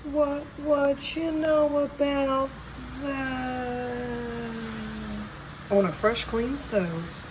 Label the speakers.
Speaker 1: What you know about that? On a fresh, clean stove.